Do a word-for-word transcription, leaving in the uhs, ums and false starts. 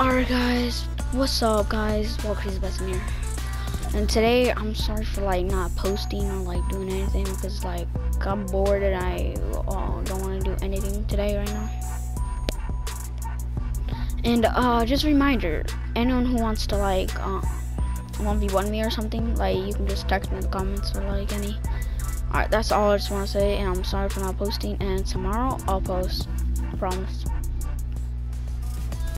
Alright guys, what's up guys? Welcome to Besamir. And today I'm sorry for like not posting or like doing anything because like I'm bored and I uh, don't want to do anything today right now. And uh just a reminder, anyone who wants to like uh, one v one me or something, like you can just text me in the comments or like any. Alright, that's all I just want to say, and I'm sorry for not posting, and tomorrow I'll post, I promise.